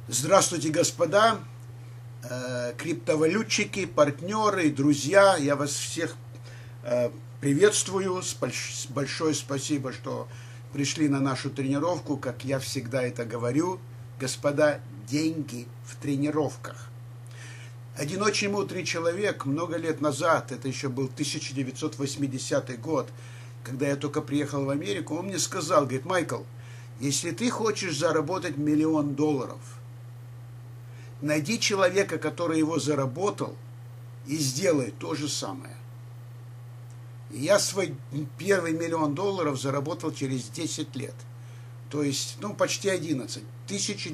Здравствуйте, господа, криптовалютчики, партнеры, друзья. Я вас всех приветствую. Большое спасибо, что пришли на нашу тренировку. Как я всегда это говорю, господа, деньги в тренировках. Один очень мудрый человек много лет назад, это еще был 1980 год, когда я только приехал в Америку, он мне сказал, говорит: Майкл, если ты хочешь заработать $1 миллион, найди человека, который его заработал, и сделай то же самое. И я свой первый $1 миллион заработал через 10 лет. То есть, почти 11, в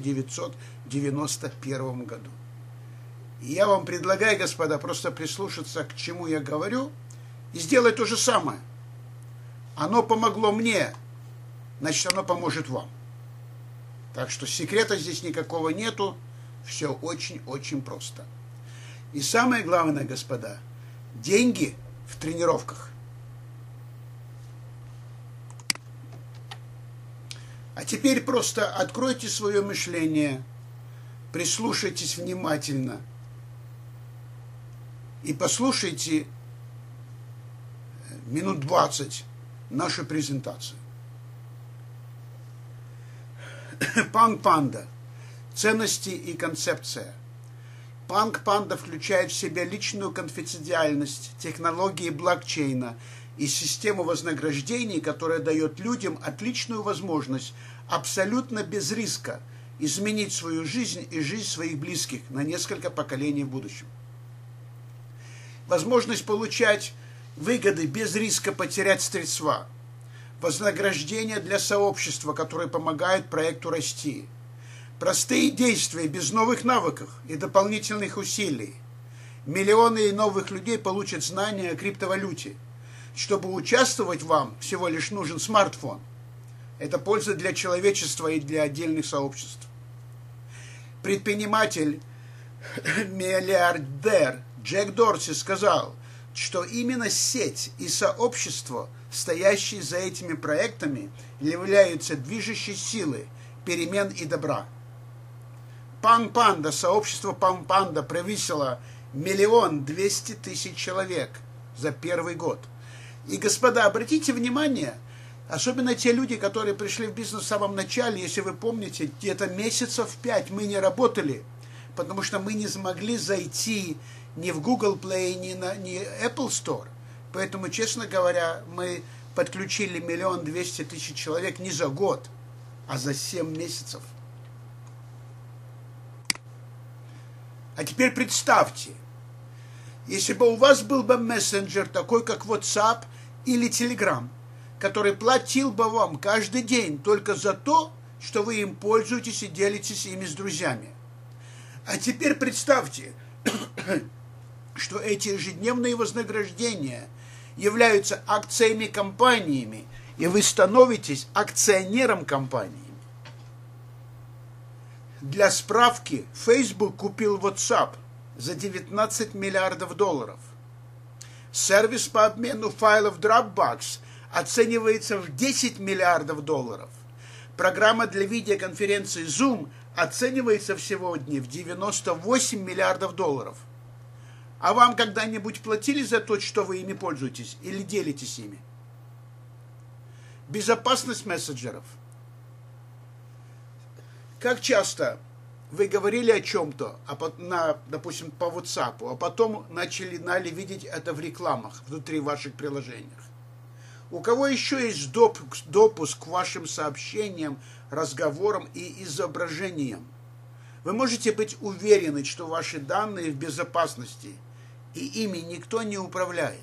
1991 году. И я вам предлагаю, господа, просто прислушаться, к чему я говорю, и сделать то же самое. Оно помогло мне, значит, оно поможет вам. Так что секрета здесь никакого нету. Все очень-очень просто. И самое главное, господа, деньги в тренировках. А теперь просто откройте свое мышление, прислушайтесь внимательно и послушайте минут 20 нашу презентацию. Punk Panda. Ценности и концепция. Punk Panda включает в себя личную конфиденциальность, технологии блокчейна и систему вознаграждений, которая дает людям отличную возможность абсолютно без риска изменить свою жизнь и жизнь своих близких на несколько поколений в будущем. Возможность получать выгоды без риска потерять средства. Вознаграждение для сообщества, которое помогает проекту расти. Простые действия без новых навыков и дополнительных усилий. Миллионы новых людей получат знания о криптовалюте. Чтобы участвовать вам, всего лишь нужен смартфон. Это польза для человечества и для отдельных сообществ. Предприниматель, миллиардер Джек Дорси сказал, что именно сеть и сообщество, стоящие за этими проектами, являются движущей силой перемен и добра. Punk Panda, сообщество Punk Panda превысило 1 200 000 человек за первый год. И, господа, обратите внимание, особенно те люди, которые пришли в бизнес в самом начале, если вы помните, где-то месяцев 5 мы не работали, потому что мы не смогли зайти ни в Google Play, ни Apple Store. Поэтому, честно говоря, мы подключили 1 200 000 человек не за год, а за 7 месяцев. А теперь представьте, если бы у вас был бы мессенджер, такой как WhatsApp или Telegram, который платил бы вам каждый день только за то, что вы им пользуетесь и делитесь ими с друзьями. А теперь представьте, что эти ежедневные вознаграждения являются акциями компаниями, и вы становитесь акционером компании. Для справки, Facebook купил WhatsApp за $19 миллиардов. Сервис по обмену файлов Dropbox оценивается в $10 миллиардов. Программа для видеоконференции Zoom оценивается сегодня в $98 миллиардов. А вам когда-нибудь платили за то, что вы ими пользуетесь или делитесь ими? Безопасность мессенджеров. Как часто вы говорили о чем-то, допустим, по WhatsApp, а потом начали видеть это в рекламах внутри ваших приложений? У кого еще есть допуск к вашим сообщениям, разговорам и изображениям? Вы можете быть уверены, что ваши данные в безопасности, и ими никто не управляет.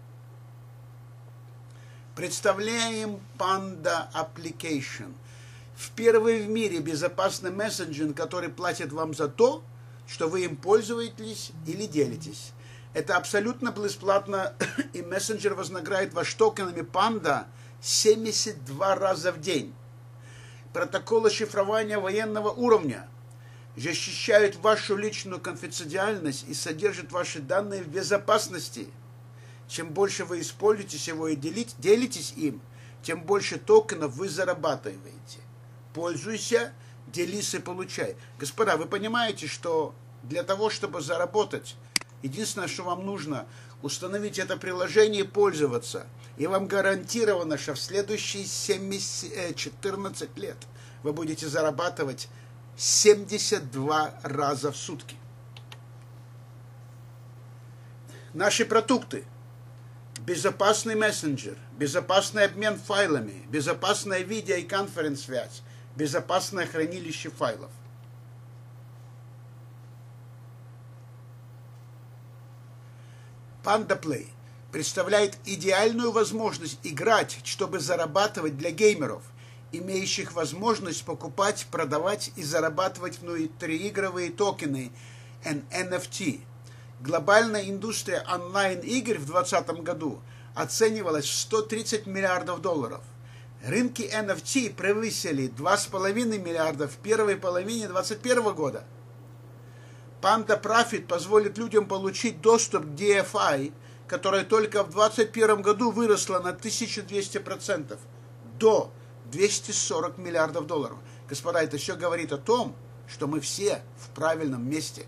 Представляем Panda Application. Впервые в мире безопасный мессенджер, который платит вам за то, что вы им пользуетесь или делитесь. Это абсолютно бесплатно, и мессенджер вознаграждает ваш токенами Panda 72 раза в день. Протоколы шифрования военного уровня защищают вашу личную конфиденциальность и содержат ваши данные в безопасности. Чем больше вы используете его и делитесь им, тем больше токенов вы зарабатываете. Пользуйся делись и получай. Господа, вы понимаете, что для того, чтобы заработать, единственное, что вам нужно, установить это приложение и пользоваться. И вам гарантировано, что в следующие 14 лет вы будете зарабатывать 72 раза в сутки. Наши продукты. Безопасный мессенджер, безопасный обмен файлами, безопасная видео- и конференц-связь, безопасное хранилище файлов. PandaPlay представляет идеальную возможность играть, чтобы зарабатывать для геймеров, имеющих возможность покупать, продавать и зарабатывать внутриигровые токены NFT. Глобальная индустрия онлайн-игр в 2020 году оценивалась в 130 миллиардов долларов. Рынки NFT превысили 2,5 миллиарда в первой половине 2021 года. Panda Profit позволит людям получить доступ к DeFi, которая только в 2021 году выросла на 1200% до 240 миллиардов долларов. Господа, это все говорит о том, что мы все в правильном месте.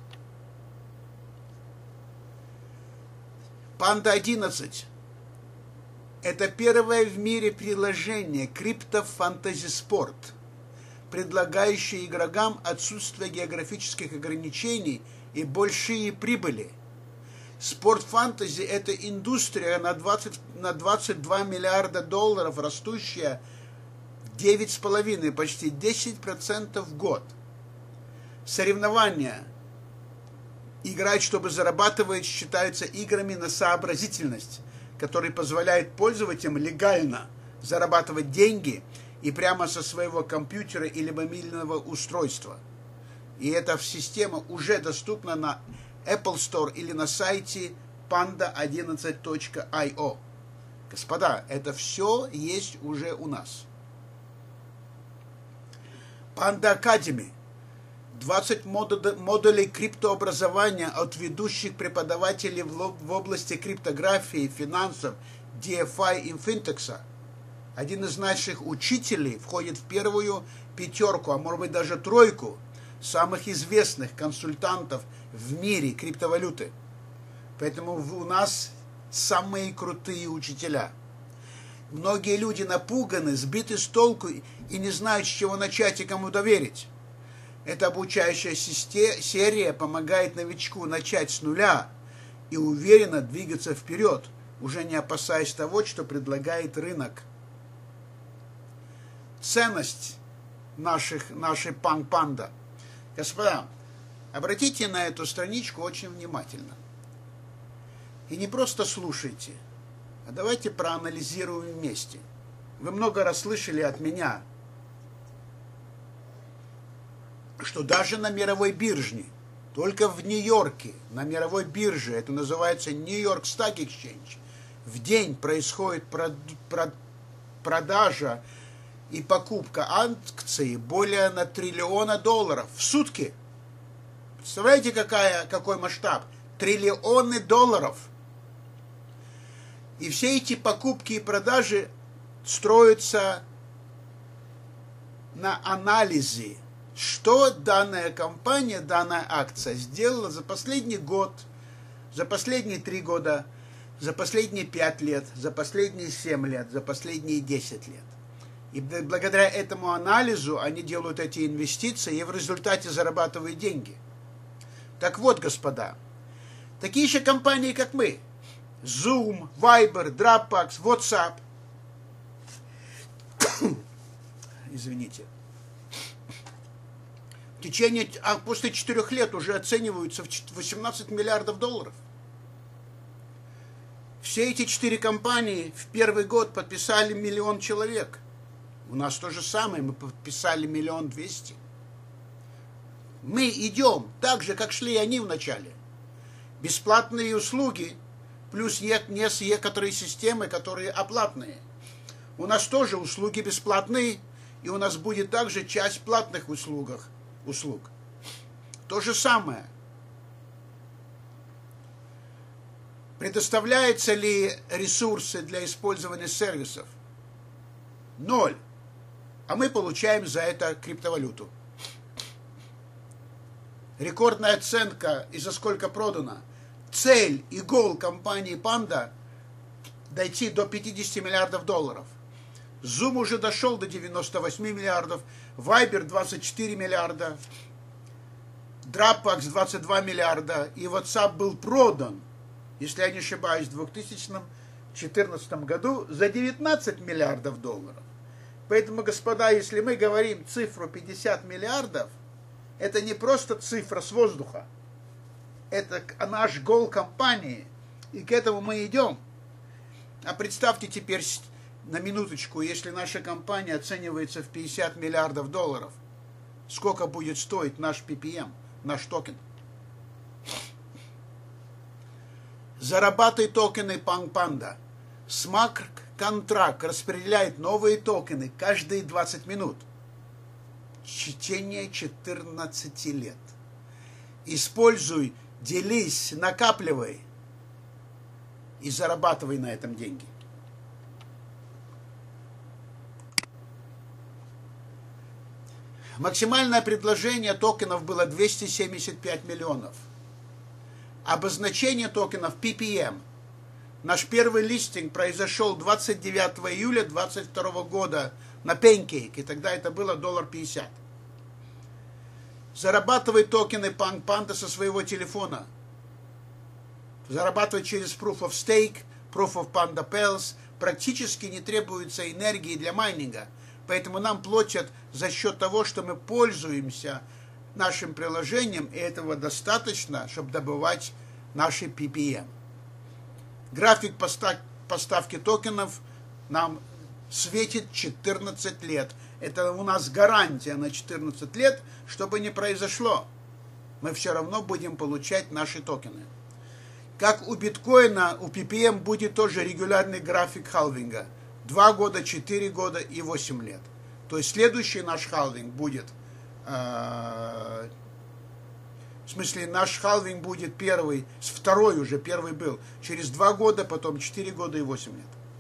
Panda 11 – это первое в мире приложение Crypto Fantasy Sport, предлагающее игрокам отсутствие географических ограничений и большие прибыли. Спорт-фантази – это индустрия на 22 миллиарда долларов, растущая в 9,5, почти 10% в год. Соревнования играть, чтобы зарабатывать, считаются играми на сообразительность, которые позволяют пользователям легально зарабатывать деньги и прямо со своего компьютера или мобильного устройства. И эта система уже доступна на Apple Store или на сайте panda11.io. Господа, это все есть уже у нас. Panda Academy. 20 модулей криптообразования от ведущих преподавателей в области криптографии, финансов, DeFi и финтекса. Один из наших учителей входит в первую пятерку, а может быть даже тройку самых известных консультантов в мире криптовалюты. Поэтому у нас самые крутые учителя. Многие люди напуганы, сбиты с толку и не знают, с чего начать и кому доверить. Эта обучающая серия помогает новичку начать с нуля и уверенно двигаться вперед, уже не опасаясь того, что предлагает рынок. Ценность нашей Panda. Господа, обратите на эту страничку очень внимательно. И не просто слушайте, а давайте проанализируем вместе. Вы много раз слышали от меня, что даже на мировой бирже, только в Нью-Йорке, на мировой бирже, это называется New York Stock Exchange, в день происходит продажа и покупка акций более на $1 триллион в сутки. Представляете, какой масштаб? $триллионы. И все эти покупки и продажи строятся на анализе, что данная компания, данная акция сделала за последний год, за последние 3 года, за последние 5 лет, за последние 7 лет, за последние 10 лет. И благодаря этому анализу они делают эти инвестиции и в результате зарабатывают деньги. Так вот, господа, такие же компании, как мы, Zoom, Viber, Dropbox, WhatsApp, извините, после 4 лет уже оцениваются в 18 миллиардов долларов. Все эти 4 компании в первый год подписали 1 миллион человек. У нас то же самое, мы подписали 1,2 миллиона. Мы идем так же, как шли они вначале. Бесплатные услуги, плюс некоторые системы, которые оплатные. У нас тоже услуги бесплатные, и у нас будет также часть платных услуг. То же самое. Предоставляются ли ресурсы для использования сервисов? 0. А мы получаем за это криптовалюту. Рекордная оценка и за сколько продано. Цель и гол компании Panda дойти до 50 миллиардов долларов. Zoom уже дошел до 98 миллиардов, Viber 24 миллиарда, Dropbox 22 миллиарда, и WhatsApp был продан, если я не ошибаюсь, в 2014 году за 19 миллиардов долларов. Поэтому, господа, если мы говорим цифру 50 миллиардов, это не просто цифра с воздуха. Это наш гол компании, и к этому мы идем. А представьте теперь на минуточку, если наша компания оценивается в 50 миллиардов долларов, сколько будет стоить наш PPM, наш токен? Зарабатывай токены Panda. Smart Contract распределяет новые токены каждые 20 минут. В течение 14 лет. Используй, делись, накапливай и зарабатывай на этом деньги. Максимальное предложение токенов было 275 миллионов. Обозначение токенов PPM. Наш первый листинг произошел 29 июля 2022 года на Pancake, и тогда это было $1.50. Зарабатывай токены Panda со своего телефона. Зарабатывай через Proof of Stake, Proof of Panda Pals. Практически не требуется энергии для майнинга. Поэтому нам платят за счет того, что мы пользуемся нашим приложением, и этого достаточно, чтобы добывать наши PPM. График поставки токенов нам светит 14 лет. Это у нас гарантия на 14 лет, чтобы не произошло. Мы все равно будем получать наши токены. Как у биткоина, у PPM будет тоже регулярный график халвинга. 2 года, 4 года и 8 лет. То есть следующий наш халвинг будет, в смысле наш халвинг будет второй уже, первый был, через 2 года, потом 4 года и 8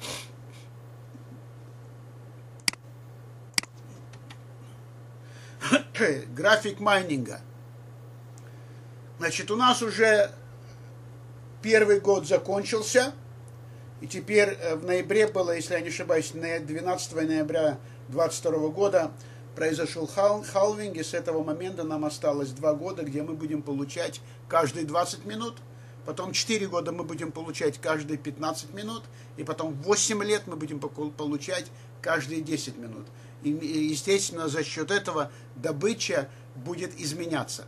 лет. График майнинга. Значит, у нас уже первый год закончился. И теперь в ноябре было, если я не ошибаюсь, 12 ноября 2022 года произошел халвинг, и с этого момента нам осталось 2 года, где мы будем получать каждые 20 минут, потом 4 года мы будем получать каждые 15 минут, и потом 8 лет мы будем получать каждые 10 минут. И, естественно, за счет этого добыча будет изменяться.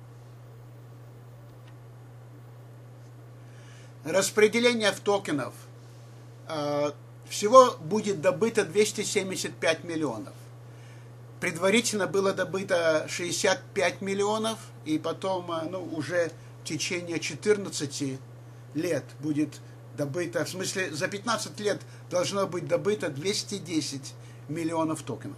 Распределение в токенов. Всего будет добыто 275 миллионов. Предварительно было добыто 65 миллионов, и потом уже в течение 14 лет будет добыто, в смысле за 15 лет должно быть добыто 210 миллионов токенов.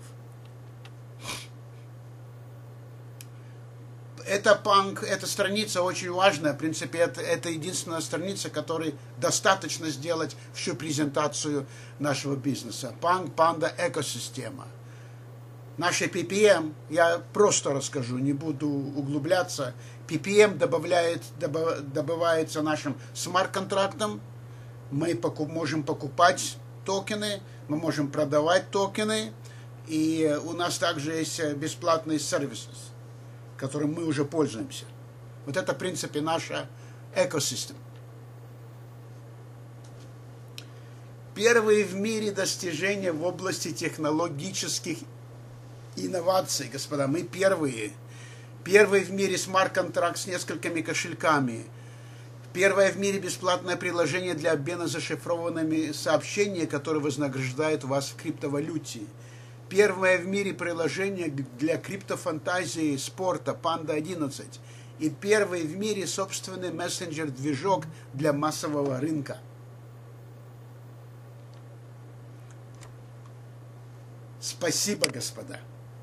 Эта страница очень важная. В принципе, это единственная страница, которой достаточно сделать всю презентацию нашего бизнеса. Panda экосистема. Наши PPM, я просто расскажу, не буду углубляться. PPM добывается нашим смарт-контрактом. Мы можем покупать токены, мы можем продавать токены. И у нас также есть бесплатные сервисы, которым мы уже пользуемся. Вот это, в принципе, наша экосистема. Первые в мире достижения в области технологических инноваций, господа. Мы первые. Первый в мире смарт-контракт с несколькими кошельками. Первое в мире бесплатное приложение для обмена зашифрованными сообщениями, которые вознаграждают вас в криптовалюте. Первое в мире приложение для криптофантазии спорта Panda 11. И первый в мире собственный мессенджер-движок для массового рынка. Спасибо, господа.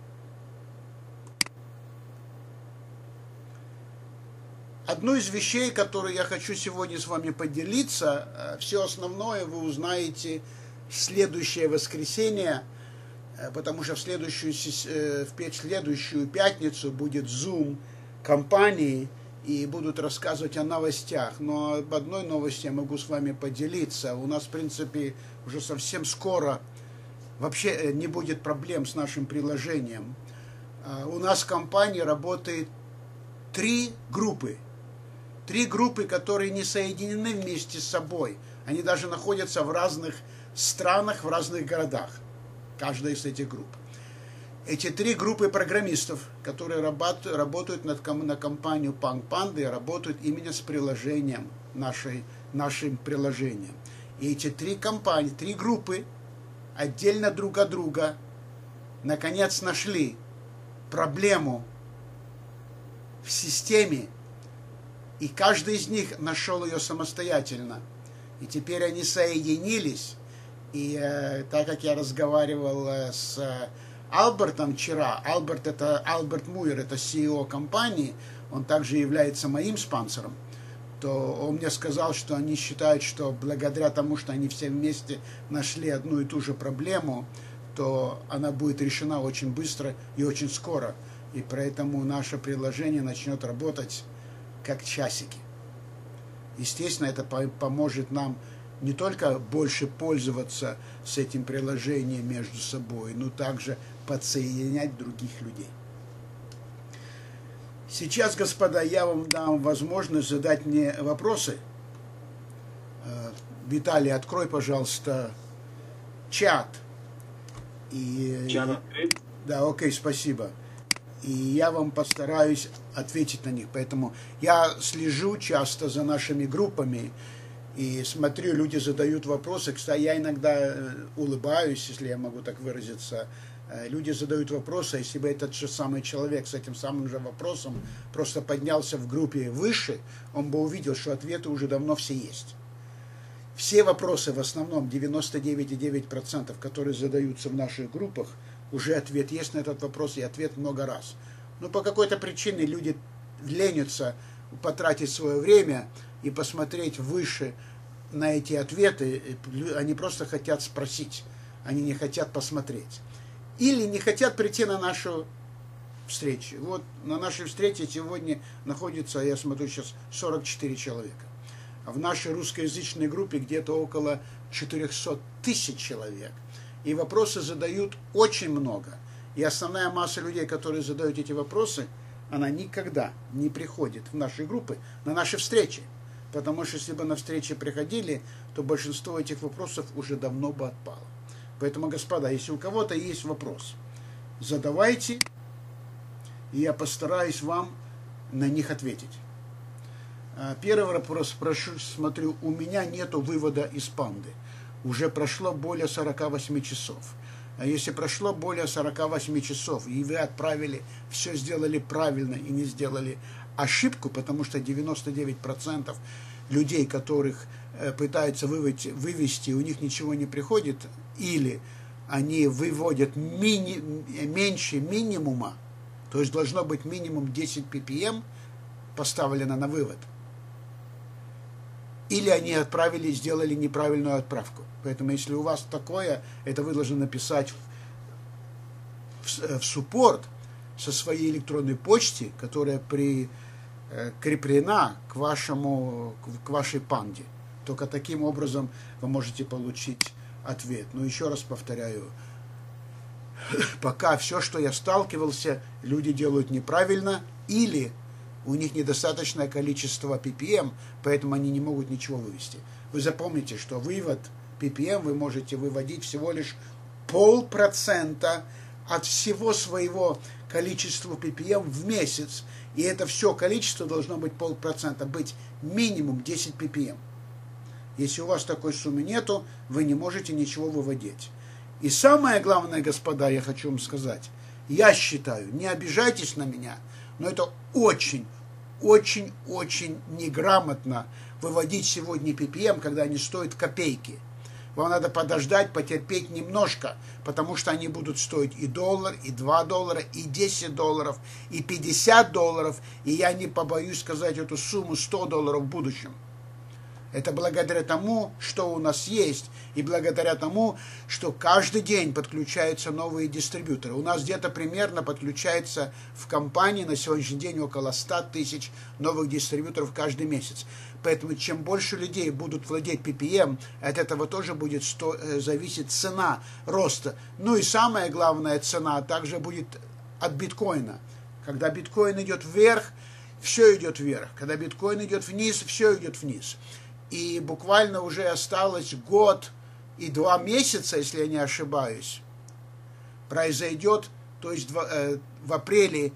Одну из вещей, которую я хочу сегодня с вами поделиться, все основное вы узнаете в следующее воскресенье, потому что в следующую пятницу будет Zoom компании и будут рассказывать о новостях. Но об одной новости я могу с вами поделиться. У нас, в принципе, уже совсем скоро вообще не будет проблем с нашим приложением. У нас в компании работает 3 группы. 3 группы, которые не соединены вместе с собой. Они даже находятся в разных странах, в разных городах. Каждая из этих групп. Эти 3 группы программистов, которые работают на компанию Punk Panda и работают именно с приложением, нашим приложением. И эти 3 компании, 3 группы отдельно друг от друга наконец нашли проблему в системе, и каждый из них нашел ее самостоятельно. И теперь они соединились, и так как я разговаривал с Альбертом вчера, Альберт Муир, это CEO компании, он также является моим спонсором, то он мне сказал, что они считают, что благодаря тому, что они все вместе нашли одну и ту же проблему, то она будет решена очень быстро и очень скоро. И поэтому наше приложение начнет работать как часики. Естественно, это поможет нам не только больше пользоваться с этим приложением между собой, но также подсоединять других людей. Сейчас, господа, я вам дам возможность задать мне вопросы. Виталий, открой, пожалуйста, чат. Чат открыт? Да, окей, спасибо. И я вам постараюсь ответить на них. Поэтому я слежу часто за нашими группами и смотрю, люди задают вопросы. Кстати, я иногда улыбаюсь, если я могу так выразиться. Люди задают вопросы, если бы этот же самый человек с этим самым же вопросом просто поднялся в группе выше, он бы увидел, что ответы уже давно все есть. Все вопросы, в основном 99,9%, которые задаются в наших группах, уже ответ есть на этот вопрос, и ответ много раз. Но по какой-то причине люди ленятся потратить свое время и посмотреть выше на эти ответы. Они просто хотят спросить, они не хотят посмотреть. Или не хотят прийти на нашу встречу. Вот на нашей встрече сегодня находится, я смотрю сейчас, 44 человека. А в нашей русскоязычной группе где-то около 400 тысяч человек. И вопросы задают очень много. И основная масса людей, которые задают эти вопросы, она никогда не приходит в наши группы, на наши встречи. Потому что если бы на встречи приходили, то большинство этих вопросов уже давно бы отпало. Поэтому, господа, если у кого-то есть вопрос, задавайте, и я постараюсь вам на них ответить. Первый вопрос, смотрю, у меня нету вывода из панды. Уже прошло более 48 часов. А если прошло более 48 часов, и вы отправили, все сделали правильно и не сделали ошибку, потому что 99% людей, которых пытаются вывести, у них ничего не приходит, или они выводят меньше минимума, то есть должно быть минимум 10 ppm поставлено на вывод, или они сделали неправильную отправку. Поэтому если у вас такое, это вы должны написать в суппорт со своей электронной почте, которая прикреплена к вашей панде. Только таким образом вы можете получить ответ. Но еще раз повторяю, пока все, что я сталкивался, люди делают неправильно, или у них недостаточное количество ppm, поэтому они не могут ничего вывести. Вы запомните, что вывод ppm вы можете выводить всего лишь 0,5% от всего своего количества ppm в месяц. И это все количество должно быть 0,5%, быть минимум 10 ppm. Если у вас такой суммы нету, вы не можете ничего выводить. И самое главное, господа, я хочу вам сказать, я считаю, не обижайтесь на меня, но это очень неграмотно выводить сегодня ppm, когда они стоят копейки. Вам надо подождать, потерпеть немножко, потому что они будут стоить и $1, и $2, и $10, и $50, и я не побоюсь сказать эту сумму $100 в будущем. Это благодаря тому, что у нас есть, и благодаря тому, что каждый день подключаются новые дистрибьюторы. У нас где-то примерно подключается в компании на сегодняшний день около 100 тысяч новых дистрибьюторов каждый месяц. Поэтому чем больше людей будут владеть PPM, от этого тоже будет зависеть цена роста. Ну и самая главная цена также будет от биткоина. Когда биткоин идет вверх, все идет вверх. Когда биткоин идет вниз, все идет вниз. И буквально уже осталось год и 2 месяца, если я не ошибаюсь, произойдет, то есть в апреле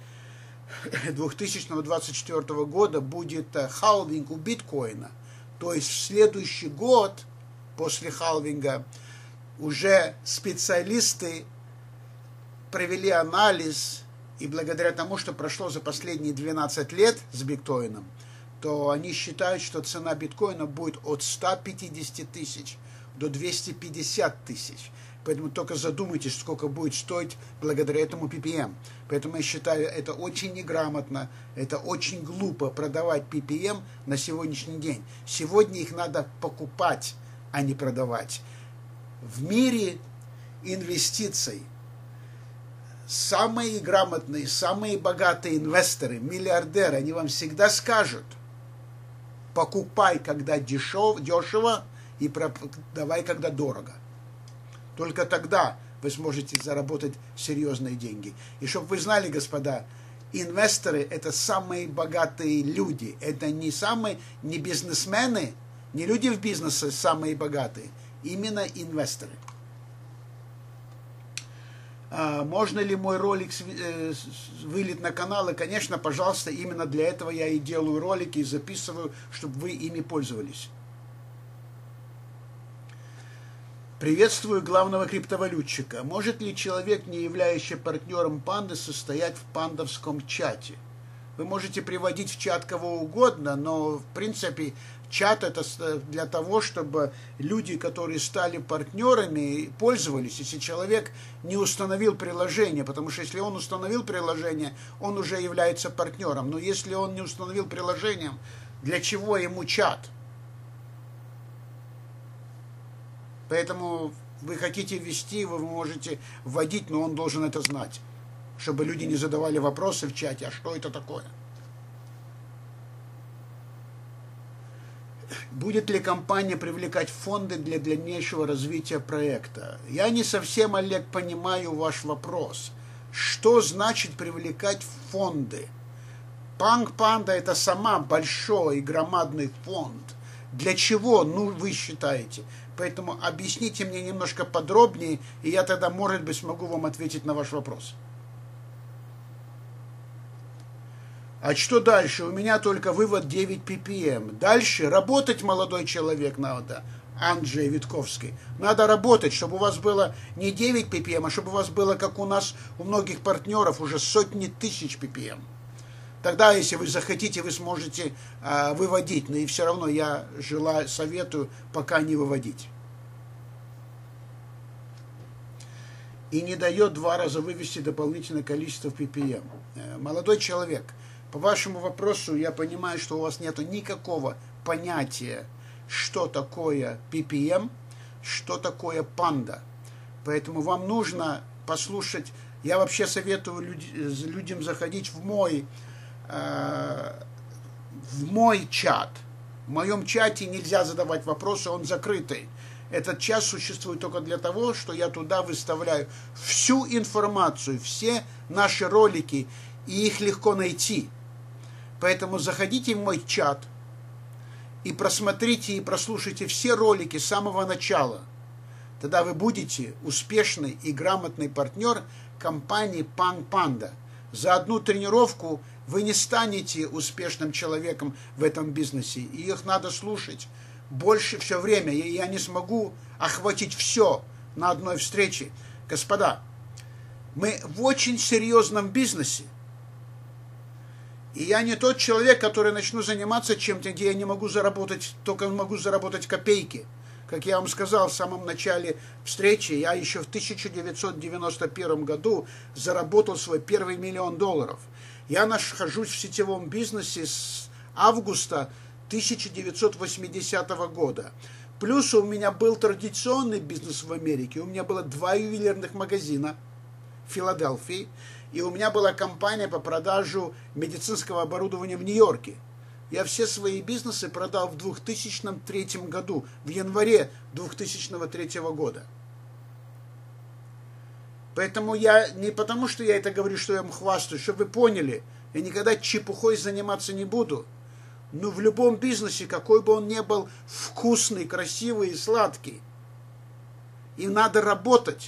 2024 года будет халвинг у биткоина. То есть в следующий год после халвинга уже специалисты провели анализ, и благодаря тому, что прошло за последние 12 лет с биткоином, то они считают, что цена биткоина будет от 150 тысяч до 250 тысяч. Поэтому только задумайтесь, сколько будет стоить благодаря этому PPM. Поэтому я считаю, это очень неграмотно, это очень глупо продавать PPM на сегодняшний день. Сегодня их надо покупать, а не продавать. В мире инвестиций самые грамотные, самые богатые инвесторы, миллиардеры, они вам всегда скажут: покупай, когда дешево, и продавай, когда дорого. Только тогда вы сможете заработать серьезные деньги. И чтобы вы знали, господа, инвесторы – это самые богатые люди. Это не бизнесмены, не люди в бизнесе самые богатые, именно инвесторы. Можно ли мой ролик вылить на канал? И, конечно, пожалуйста, именно для этого я и делаю ролики, и записываю, чтобы вы ими пользовались. Приветствую главного криптовалютчика. Может ли человек, не являющийся партнером панды, состоять в пандовском чате? Вы можете приводить в чат кого угодно, но, в принципе, чат это для того, чтобы люди, которые стали партнерами, пользовались. Если человек не установил приложение, потому что если он установил приложение, он уже является партнером. Но если он не установил приложение, для чего ему чат? Поэтому вы хотите ввести, вы можете вводить, но он должен это знать, чтобы люди не задавали вопросы в чате: а что это такое? Будет ли компания привлекать фонды для дальнейшего развития проекта? Я не совсем, Олег, понимаю ваш вопрос. Что значит привлекать фонды? Панда это сама большой и громадный фонд. Для чего, вы считаете? Поэтому объясните мне немножко подробнее, и я тогда, может быть, смогу вам ответить на ваш вопрос. А что дальше? У меня только вывод 9 ppm. Дальше работать, молодой человек, надо. Анджей Витковский. Надо работать, чтобы у вас было не 9 ppm, а чтобы у вас было, как у нас, у многих партнеров, уже сотни тысяч ppm. Тогда, если вы захотите, вы сможете выводить. Но и все равно я советую пока не выводить. И не дает 2 раза вывести дополнительное количество ppm. Молодой человек, по вашему вопросу я понимаю, что у вас нет никакого понятия, что такое ppm, что такое панда. Поэтому вам нужно послушать. Я вообще советую людям заходить в мой чат. В моем чате нельзя задавать вопросы, он закрытый. Этот чат существует только для того, что я туда выставляю всю информацию, все наши ролики, и их легко найти. Поэтому заходите в мой чат и просмотрите и прослушайте все ролики с самого начала. Тогда вы будете успешный и грамотный партнер компании Panda. За одну тренировку вы не станете успешным человеком в этом бизнесе. И их надо слушать больше все время. Я не смогу охватить все на одной встрече. Господа, мы в очень серьезном бизнесе. И я не тот человек, который начну заниматься чем-то, где я не могу заработать, только могу заработать копейки. Как я вам сказал в самом начале встречи, я еще в 1991 году заработал свой первый $1 миллион. Я нахожусь в сетевом бизнесе с августа 1980 года. Плюс у меня был традиционный бизнес в Америке. У меня было 2 ювелирных магазина в Филадельфии. И у меня была компания по продажу медицинского оборудования в Нью-Йорке. Я все свои бизнесы продал в 2003 году, в январе 2003 года. Поэтому я, не потому что я это говорю, что я вам хвастаюсь, чтобы вы поняли, я никогда чепухой заниматься не буду. Но в любом бизнесе, какой бы он ни был вкусный, красивый и сладкий, им надо работать.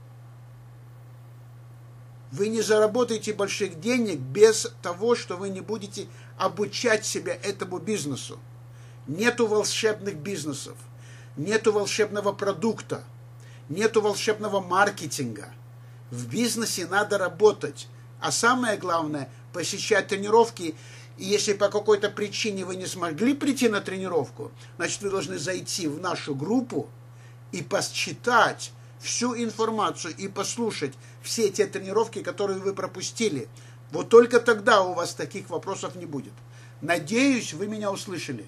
Вы не заработаете больших денег без того, что вы не будете обучать себя этому бизнесу. Нету волшебных бизнесов, нету волшебного продукта, нету волшебного маркетинга. В бизнесе надо работать. А самое главное, посещать тренировки. И если по какой-то причине вы не смогли прийти на тренировку, значит, вы должны зайти в нашу группу и посчитать всю информацию и послушать все те тренировки, которые вы пропустили. Вот только тогда у вас таких вопросов не будет. Надеюсь, вы меня услышали.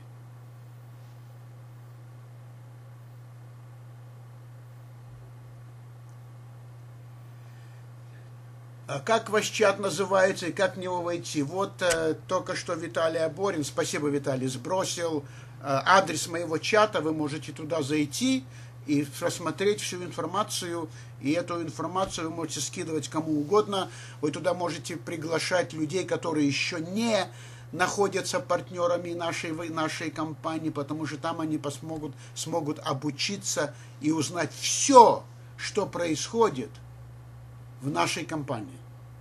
А как ваш чат называется и как в него войти? Вот только что Виталий Аборин, спасибо, Виталий, сбросил адрес моего чата. Вы можете туда зайти и просмотреть всю информацию. И эту информацию вы можете скидывать кому угодно. Вы туда можете приглашать людей, которые еще не находятся партнерами нашей компании, потому что там они смогут обучиться и узнать все, что происходит в нашей компании.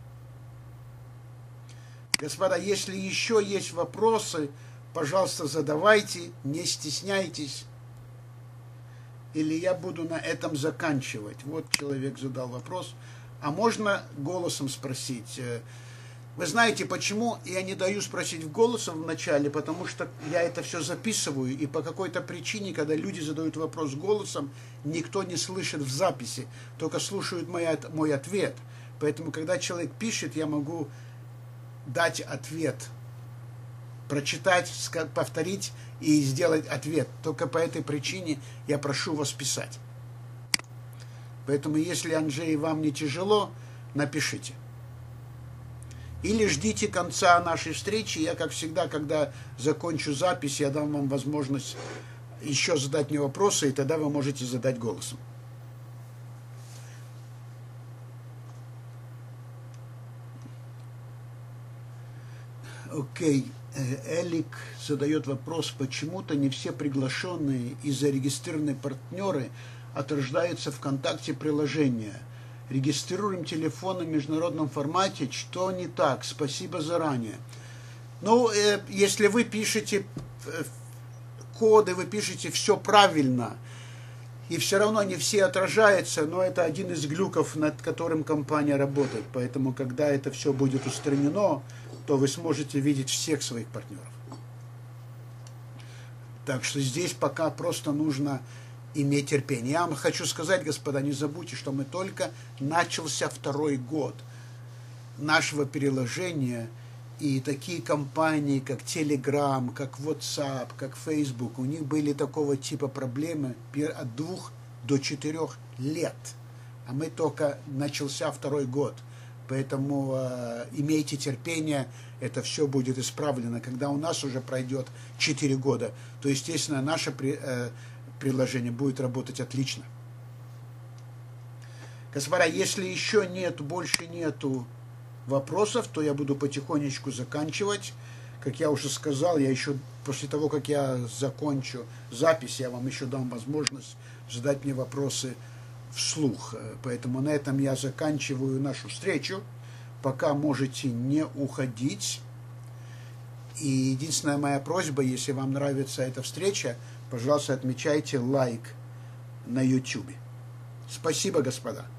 Господа, если еще есть вопросы, пожалуйста, задавайте, не стесняйтесь, или я буду на этом заканчивать. Вот человек задал вопрос. А можно голосом спросить? Вы знаете, почему я не даю спросить голосом в начале? Потому что я это все записываю, и по какой-то причине, когда люди задают вопрос голосом, никто не слышит в записи, только слушают мой ответ. Поэтому, когда человек пишет, я могу дать ответ, прочитать, повторить и сделать ответ. Только по этой причине я прошу вас писать. Поэтому, если, Анджей, вам не тяжело, напишите. Или ждите конца нашей встречи. Я, как всегда, когда закончу запись, я дам вам возможность еще задать мне вопросы, и тогда вы можете задать голосом. Окей. Элик задает вопрос, почему-то не все приглашенные и зарегистрированные партнеры отражаются в ВКонтакте приложения. Регистрируем телефон в международном формате. Что не так? Спасибо заранее. Ну, если вы пишете коды, вы пишете все правильно, и все равно не все отражаются, но это один из глюков, над которым компания работает. Поэтому, когда это все будет устранено, то вы сможете видеть всех своих партнеров. Так что здесь пока просто нужно иметь терпение. Я вам хочу сказать, господа, не забудьте, что мы только начался 2-й год нашего приложения, и такие компании, как Telegram, как WhatsApp, как Facebook, у них были такого типа проблемы от 2 до 4 лет. А мы только начался 2-й год. Поэтому имейте терпение, это все будет исправлено. Когда у нас уже пройдет 4 года, то, естественно, наше приложение будет работать отлично. Господа, если еще больше нету вопросов, то я буду потихонечку заканчивать. Как я уже сказал, я еще после того, как я закончу запись, я вам еще дам возможность задать мне вопросы вслух. Поэтому на этом я заканчиваю нашу встречу. Пока можете не уходить. И единственная моя просьба, если вам нравится эта встреча, пожалуйста, отмечайте лайк на YouTube. Спасибо, господа.